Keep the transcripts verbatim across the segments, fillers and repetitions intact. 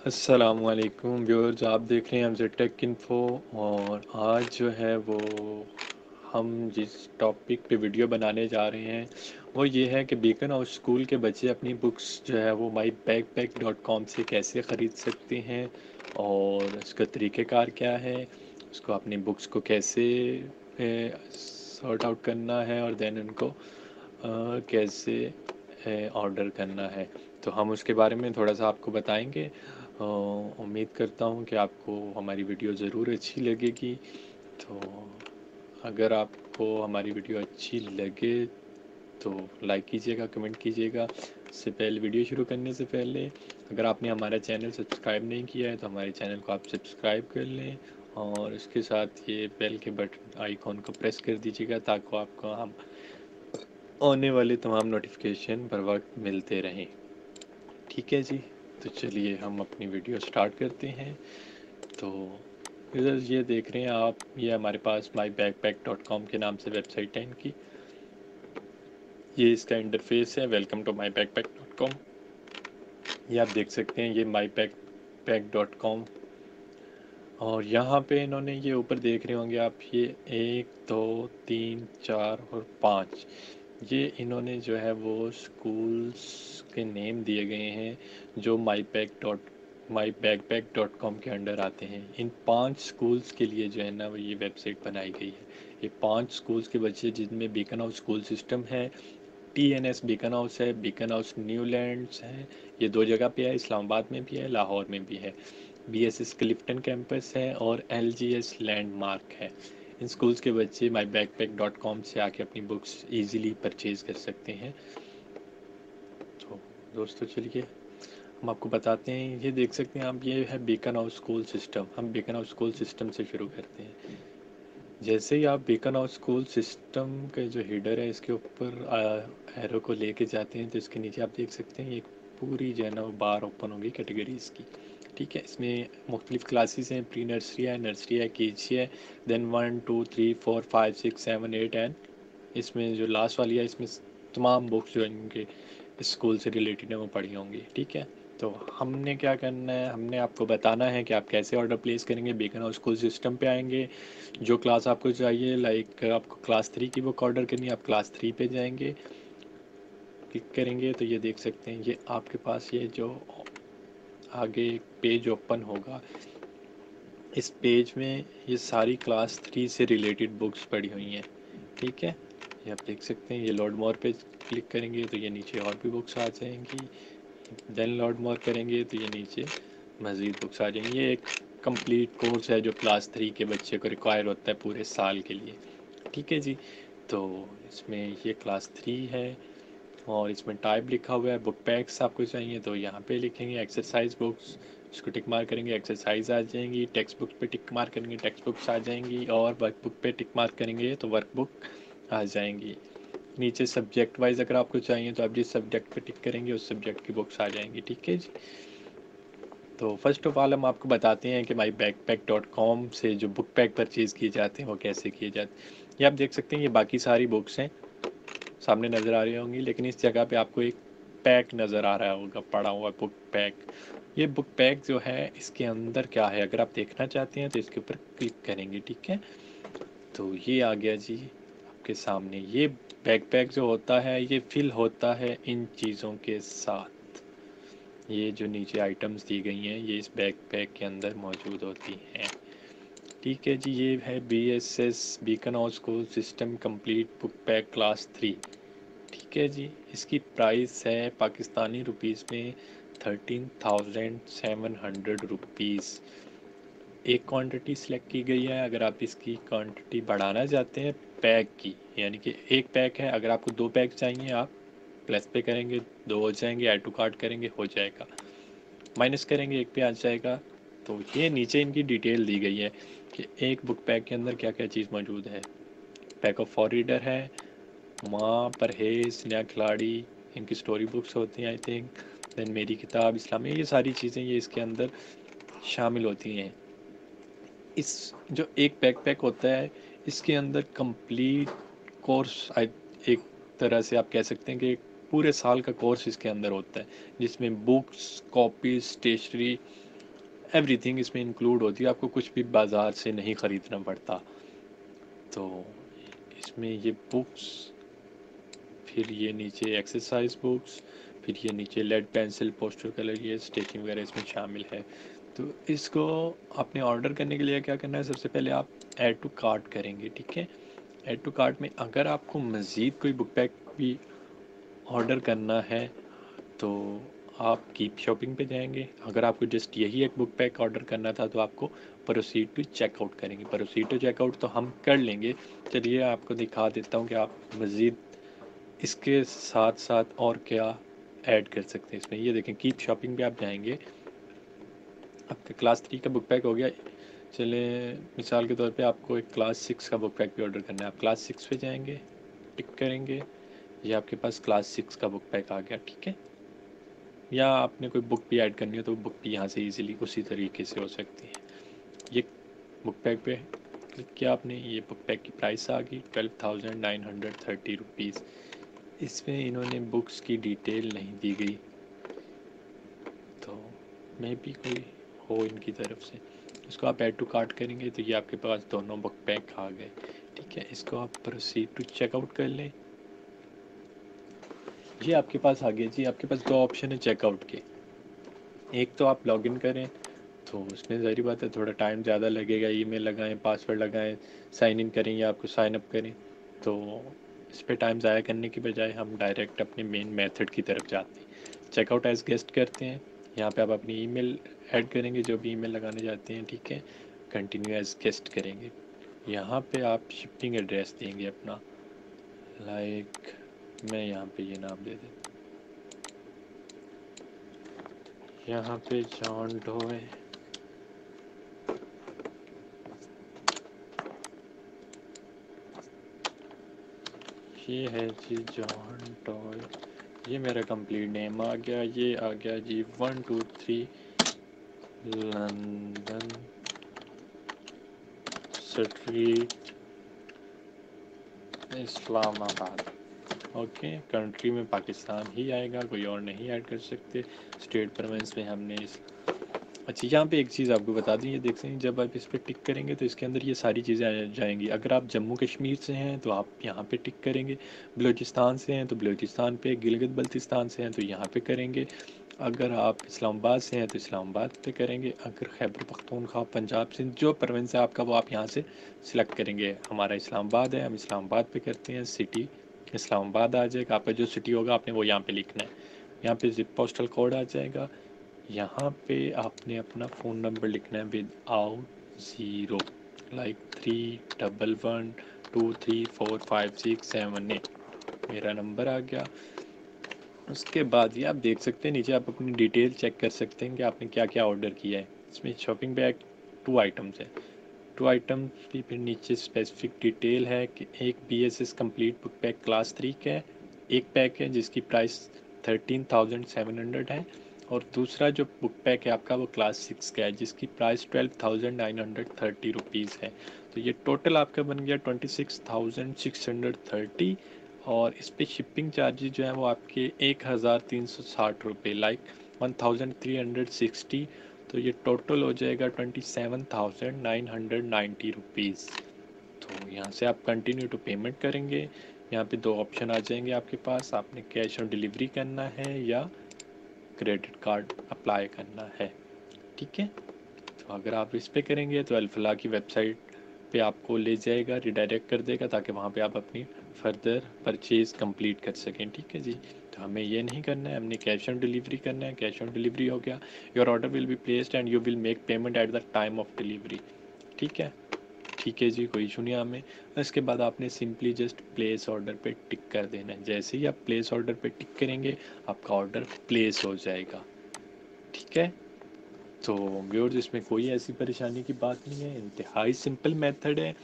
السلام علیکم ویورز، آپ دیکھ رہے ہیں ہم سے ٹیک انفو، اور آج جو ہے وہ ہم جس ٹاپک پہ ویڈیو بنانے جا رہے ہیں وہ یہ ہے کہ بیکن ہاؤس اسکول کے بچے اپنی بکس جو ہے وہ my back pack dot com سے کیسے خرید سکتے ہیں، اور اس کا طریقہ کار کیا ہے، اس کو اپنی بکس کو کیسے سارٹ آؤٹ کرنا ہے، اور دین ان کو آ، کیسے آرڈر کرنا ہے۔ تو ہم اس کے بارے میں تھوڑا سا آپ کو بتائیں گے۔ آ، امید کرتا ہوں کہ آپ کو ہماری ویڈیو ضرور اچھی لگے گی۔ تو اگر آپ کو ہماری ویڈیو اچھی لگے تو لائک کیجیے گا، کمنٹ کیجیے گا۔ اس سے پہلے ویڈیو شروع کرنے سے پہلے اگر آپ نے ہمارا چینل سبسکرائب نہیں کیا ہے تو ہمارے چینل کو آپ سبسکرائب کر لیں، اور اس کے ساتھ یہ بیل کے بٹن آئیکن کو پریس کر دیجیے گا تاکہ آپ کو ہم آنے والے تمام نوٹیفیکیشن بر وقت ملتے رہیں۔ ٹھیک ہے جی، تو چلیے ہم اپنی ویڈیو سٹارٹ کرتے ہیں۔ تو ادھر یہ دیکھ رہے ہیں آپ، یہ ہمارے پاس my back pack dot com کے نام سے ویب سائٹ ہے ان کی۔ یہ اس کا انٹرفیس ہے، welcome to my back pack dot com. یہ آپ دیکھ سکتے ہیں، یہ my back pack dot com, اور یہاں پہ انہوں نے یہ اوپر دیکھ رہے ہوں گے آپ، یہ ایک دو تین چار اور پانچ، یہ انہوں نے جو ہے وہ اسکولس کے نیم دیے گئے ہیں جو my pack dot my back pack dot com کے انڈر آتے ہیں۔ ان پانچ اسکولس کے لیے جو ہے نا وہ یہ ویب سائٹ بنائی گئی ہے۔ یہ پانچ اسکولس کے بچے جن میں بیکن ہاؤس اسکول سسٹم ہے، T N S Beacon house ہے، بیکن ہاؤس نیو لینڈس ہے، یہ دو جگہ پہ ہے، اسلام آباد میں بھی ہے، لاہور میں بھی ہے، B S S Clifton campus ہے، اور L G S landmark ہے۔ ان سکولز کے بچے my back pack dot com سے آ کے اپنی بکس ایزیلی پرچیز کر سکتے ہیں۔ تو دوستو چلیے ہم آپ کو بتاتے ہیں، یہ دیکھ سکتے ہیں آپ، یہ ہے بیکن ہاؤس اسکول سسٹم۔ ہم بیکن ہاؤس اسکول سسٹم سے شروع کرتے ہیں۔ جیسے ہی آپ بیکن ہاؤس اسکول سسٹم کا جو ہیڈر ہے اس کے اوپر ایرو کو لے کے جاتے ہیں تو اس کے نیچے آپ دیکھ سکتے ہیں ایک پوری جو ہے نا وہ بار اوپن ہوگی کیٹیگریز کی۔ ٹھیک ہے، اس میں مختلف کلاسز ہیں، پری نرسری ہے، نرسری ہے، کے جی ہے، then one two three four five six seven eight, and اس میں جو لاسٹ والی ہے اس میں تمام بکس جو ان کے اسکول سے ریلیٹڈ ہیں وہ پڑھی ہوں گی۔ ٹھیک ہے، تو ہم نے کیا کرنا ہے، ہم نے آپ کو بتانا ہے کہ آپ کیسے آرڈر پلیس کریں گے۔ بیکن ہاؤس اسکول سسٹم پہ آئیں گے، جو کلاس آپ کو چاہیے، لائک آپ کو کلاس تھری کی بک آرڈر کرنی ہے، آپ کلاس تھری پہ جائیں گے، کلک کریں گے تو یہ دیکھ سکتے ہیں، یہ آپ کے پاس یہ جو آگے ایک پیج اوپن ہوگا، اس پیج میں یہ ساری کلاس تھری سے ریلیٹڈ بکس پڑھی ہوئی ہیں۔ ٹھیک ہے، یہ آپ دیکھ سکتے ہیں، یہ لوڈ مور پہ کلک کریں گے تو یہ نیچے اور بھی بکس آ جائیں گی، دین لوڈ مور کریں گے تو یہ نیچے مزید بکس آ جائیں گی۔ یہ ایک کمپلیٹ کورس ہے جو کلاس تھری کے بچے کو ریکوائر ہوتا ہے پورے سال کے لیے۔ ٹھیک ہے جی، تو اس میں یہ کلاس تھری ہے، اور اس میں ٹائپ لکھا ہوا ہے بک پیکس آپ کو چاہیے تو یہاں پہ لکھیں گے ایکسرسائز بکس، اس کو ٹک مار کریں گے، ایکسرسائز آ جائیں گی، ٹیکسٹ بک پہ ٹک مار کریں گے، ٹیکسٹ بکس آ جائیں گی، اور ورک بک پہ ٹک مار کریں گے تو ورک بک آ جائیں گی۔ نیچے سبجیکٹ وائز اگر آپ کو چاہیے تو آپ جس سبجیکٹ پہ ٹک کریں گے اس سبجیکٹ کی بکس آ جائیں گی۔ ٹھیک ہے جی، تو فرسٹ آف آل ہم آپ کو بتاتے ہیں کہ my back pack dot com سے جو بک پیک پرچیز کیے جاتے ہیں وہ کیسے کیے جاتے ہیں۔ یہ آپ دیکھ سکتے ہیں، یہ باقی ساری بکس ہیں سامنے نظر آ رہی ہوں گی، لیکن اس جگہ پہ آپ کو ایک پیک نظر آ رہا ہوگا پڑا ہوا بک پیک۔ یہ بک پیک جو ہے اس کے اندر کیا ہے اگر آپ دیکھنا چاہتے ہیں تو اس کے اوپر کلک کریں گے۔ ٹھیک ہے، تو یہ آ گیا جی آپ کے سامنے۔ یہ بیک پیک جو ہوتا ہے یہ فل ہوتا ہے ان چیزوں کے ساتھ، یہ جو نیچے آئٹمز دی گئی ہیں یہ اس بیک پیک کے اندر موجود ہوتی ہیں۔ ٹھیک ہے جی، یہ ہے B S S Beacon house school system complete book pack class three. ٹھیک ہے جی، اس کی پرائس ہے پاکستانی روپیز میں thirteen thousand seven hundred rupees. ایک کوانٹٹی سلیکٹ کی گئی ہے، اگر آپ اس کی کوانٹٹی بڑھانا چاہتے ہیں پیک کی، یعنی کہ ایک پیک ہے، اگر آپ کو دو پیک چاہیے آپ پلس پہ کریں گے دو ہو جائیں گے، ایڈ ٹو کارٹ کریں گے ہو جائے گا، مائنس کریں گے ایک پہ آ جائے گا۔ تو یہ نیچے ان کی ڈیٹیل دی گئی ہے کہ ایک بک پیک کے اندر کیا کیا چیز موجود ہے۔ پیک آف فور ریڈر ہے، ماں، پرہیز، نیا کھلاڑی، ان کی سٹوری بکس ہوتی ہیں آئی تھنک، دین میری کتاب، اسلامی، یہ ساری چیزیں یہ اس کے اندر شامل ہوتی ہیں۔ اس جو ایک بیک پیک ہوتا ہے اس کے اندر کمپلیٹ کورس، ایک طرح سے آپ کہہ سکتے ہیں کہ پورے سال کا کورس اس کے اندر ہوتا ہے، جس میں books, copies, stationery, everything اس میں انکلوڈ ہوتی ہے، آپ کو کچھ بھی بازار سے نہیں خریدنا پڑتا. تو اس میں یہ بکس، پھر یہ نیچے ایکسرسائز بکس، پھر یہ نیچے لیڈ پینسل، پوسٹر کلر، یہ اسٹیچنگ وغیرہ اس میں شامل ہے. تو اس کو آپ نے آرڈر کرنے کے لیے کیا کرنا ہے، سب سے پہلے آپ ایڈ ٹو کارٹ کریں گے. ٹھیک ہے، ایڈ ٹو کارٹ میں اگر آپ کو مزید کوئی بک پیک بھی آرڈر کرنا ہے تو آپ کیپ شاپنگ پہ جائیں گے. اگر آپ کو جسٹ یہی ایک بک پیک آرڈر کرنا تھا تو آپ کو پروسیڈ ٹو چیک آؤٹ کریں گے. پروسیڈ ٹو چیک آؤٹ تو ہم کر لیں گے. چلیے آپ کو دکھا دیتا ہوں کہ آپ مزید اس کے ساتھ ساتھ اور کیا ایڈ کر سکتے ہیں اس میں. یہ دیکھیں، کیپ شاپنگ پہ آپ جائیں گے. آپ کا کلاس تھری کا بک پیک ہو گیا. چلیں مثال کے طور پہ آپ کو ایک کلاس سکس کا بک پیک بھی آرڈر کرنا ہے. آپ کلاس سکس پہ جائیں گے، ٹک کریں گے، یہ آپ کے پاس کلاس سکس کا بک پیک آ گیا. ٹھیک ہے، یا آپ نے کوئی بک بھی ایڈ کرنی ہو تو بک بھی یہاں سے ایزیلی اسی طریقے سے ہو سکتی ہے. یہ بک پیک پہ کلک کیا آپ نے، یہ بک پیک کی پرائس آ گئی twelve thousand nine hundred thirty rupees. اس میں انہوں نے بکس کی ڈیٹیل نہیں دی گئی، تو میں بھی کوئی ہو ان کی طرف سے. اس کو آپ ایڈ ٹو کارٹ کریں گے تو یہ آپ کے پاس دونوں بک پیک آ گئے. ٹھیک ہے، اس کو آپ پروسیڈ ٹو چیک آؤٹ کر لیں. یہ آپ کے پاس آ گیا جی. آپ کے پاس دو آپشن ہے چیک آؤٹ کے. ایک تو آپ لاگ ان کریں تو اس میں ظاہری بات ہے تھوڑا ٹائم زیادہ لگے گا. ای میل لگائیں، پاسورڈ لگائیں، سائن ان کریں یا آپ کو سائن اپ کریں. تو اس پہ ٹائم ضائع کرنے کی بجائے ہم ڈائریکٹ اپنے مین میتھڈ کی طرف جاتے ہیں. چیک آؤٹ ایز گیسٹ کرتے ہیں. یہاں پہ آپ اپنی ای میل ایڈ کریں گے، جو بھی ای میل لگانے جاتے ہیں. ٹھیک ہے، کنٹینیو ایز گیسٹ کریں گے. یہاں پہ آپ شپنگ ایڈریس دیں گے اپنا، لائک میں یہاں پہ یہ نام دے دیں، یہاں پہ جان ڈوئے. یہ ہے جی جان ڈوئے، یہ میرا کمپلیٹ نیم آ گیا. یہ آ گیا جی one two three London street Islamabad. Okay, country میں پاکستان ہی آئے گا، کوئی اور نہیں ایڈ کر سکتے. اسٹیٹ پروونس میں ہم نے اس اچھا یہاں پہ ایک چیز آپ کو بتا دیں، یہ دیکھ سیں جب آپ اس پہ ٹک کریں گے تو اس کے اندر یہ ساری چیزیں آ جائیں گی. اگر آپ جموں کشمیر سے ہیں تو آپ یہاں پہ ٹک کریں گے، بلوچستان سے ہیں تو بلوچستان پہ، گلگت بلتستان سے ہیں تو یہاں پہ کریں گے، اگر آپ اسلام آباد سے ہیں تو اسلام آباد پہ کریں گے، اگر خیبر پختونخوا، پنجاب، سندھ، جو پروونس ہے آپ کا وہ آپ یہاں سے سلیکٹ کریں گے. ہمارا اسلام آباد ہے، ہم اسلام آباد پہ کرتے ہیں. سٹی اسلام آباد آ جائے گا. آپ کا جو سٹی ہوگا آپ نے وہ یہاں پہ لکھنا ہے. یہاں پہ زپ پوسٹل کوڈ آ جائے گا. یہاں پہ آپ نے اپنا فون نمبر لکھنا ہے without zero, like three double one two three four five six seven eight. میرا نمبر آ گیا. اس کے بعد یہ آپ دیکھ سکتے ہیں نیچے آپ اپنی ڈیٹیل چیک کر سکتے ہیں کہ آپ نے کیا کیا آرڈر کیا ہے. اس میں شاپنگ بیگ ٹو آئٹمس ہے، ٹو آئٹمس بھی. پھر نیچے اسپیسیفک ڈیٹیل ہے کہ ایک B S S complete book pack class three کا ہے، ایک پیک ہے جس کی price thirteen thousand seven hundred ہے، اور دوسرا جو بک پیک ہے آپ کا وہ کلاس سکس کا ہے جس کی price twelve thousand nine hundred thirty rupees ہے. تو یہ ٹوٹل آپ کا بن گیا twenty six thousand six hundred thirty, اور اس پہ شپنگ چارجز جو ہیں وہ آپ کے ایک ہزار تین سو ساٹھ روپے، like one thousand three hundred sixty. تو یہ ٹوٹل ہو جائے گا twenty seven thousand nine hundred ninety rupees. تو یہاں سے آپ کنٹینیو ٹو پیمنٹ کریں گے. یہاں پہ دو آپشن آ جائیں گے آپ کے پاس، آپ نے کیش آن ڈیلیوری کرنا ہے یا کریڈٹ کارڈ اپلائی کرنا ہے. ٹھیک ہے، تو اگر آپ اس پہ کریں گے تو الفلاح کی ویب سائٹ پہ آپ کو لے جائے گا، ریڈائریکٹ کر دے گا تاکہ وہاں پہ آپ اپنی فردر پرچیز کمپلیٹ کر سکیں. ٹھیک ہے جی، تو ہمیں یہ نہیں کرنا ہے، ہم نے کیش آن ڈیلیوری کرنا ہے. کیش آن ڈیلیوری ہو گیا، your order will be placed and you will make payment at the time of delivery. ٹھیک ہے، ٹھیک ہے جی، کوئی ایشو نہیں ہمیں. اس کے بعد آپ نے سمپلی جسٹ پلیس آرڈر پہ ٹک کر دینا ہے. جیسے ہی آپ پلیس آرڈر پہ ٹک کریں گے آپ کا آرڈر پلیس ہو جائے گا. ٹھیک ہے، تو ویورز اس میں کوئی ایسی پریشانی کی بات نہیں ہے، انتہائی سمپل میتھڈ ہے،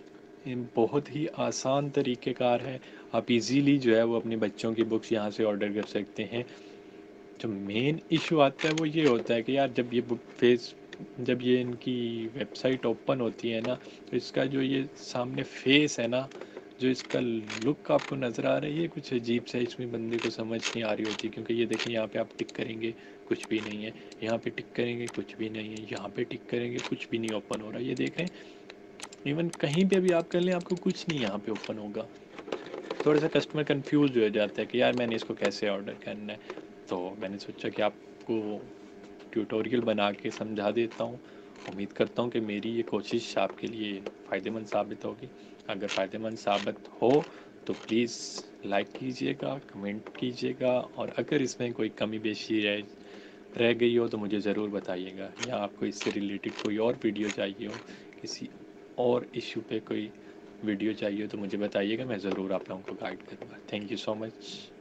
بہت ہی آسان طریقہ کار ہے. آپ ایزیلی جو ہے وہ اپنے بچوں کی بکس یہاں سے آرڈر کر سکتے ہیں. جو مین ایشو آتا ہے وہ یہ ہوتا ہے کہ یار جب یہ بک فیس جب یہ ان کی ویب سائٹ اوپن ہوتی ہے نا تو اس کا جو یہ سامنے فیس ہے نا جو اس کا لک آپ کو نظر آ رہی ہے کچھ عجیب سا، اس میں بندے کو سمجھ نہیں آ رہی ہوتی، کیونکہ یہ دیکھیں یہاں پہ آپ ٹک کریں گے کچھ بھی نہیں ہے، یہاں پہ ٹک کریں گے کچھ بھی نہیں ہے، یہاں پہ ٹک کریں گے کچھ بھی نہیں اوپن ہو رہا. یہ دیکھیں ایون کہیں پہ بھی آپ کر لیں آپ کو کچھ نہیں یہاں پہ اوپن ہوگا. تھوڑا سا کسٹمر کنفیوز ہو جاتا ہے کہ یار میں نے اس کو کیسے آرڈر کرنا ہے. تو میں نے سوچا کہ آپ کو ٹیوٹوریل بنا کے سمجھا دیتا ہوں. امید کرتا ہوں کہ میری یہ کوشش آپ کے لیے فائدہ مند ثابت ہوگی. اگر فائدہ مند ثابت ہو تو پلیز لائک کیجیے گا، کمنٹ کیجیے گا، اور اگر اس میں کوئی کمی بیشی رہ رہ گئی ہو تو مجھے ضرور بتائیے گا، یا آپ کو اس سے ریلیٹڈ کوئی اور ویڈیو چاہیے ہو، کسی اور ایشو پہ کوئی ویڈیو چاہیے ہو تو مجھے بتائیے گا، میں ضرور آپ لوگوں کو گائیڈ کروں گا. Thank you so much.